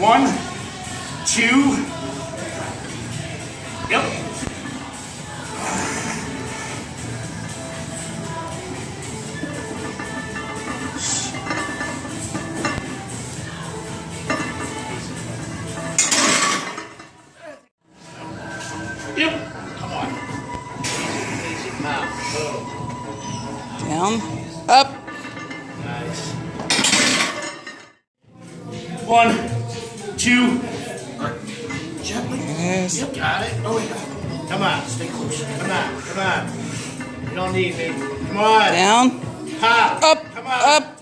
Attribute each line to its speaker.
Speaker 1: 1, 2. Yep. Yep. Come on.
Speaker 2: Down, up.
Speaker 1: Nice. 1, 2. Gently.
Speaker 2: Yes.
Speaker 1: Yep, got it. Oh, yeah. Come on, stay close. Come on, come on. You don't need me. Come on.
Speaker 2: Down,
Speaker 1: Pop.
Speaker 2: up,
Speaker 1: Come on.
Speaker 2: up.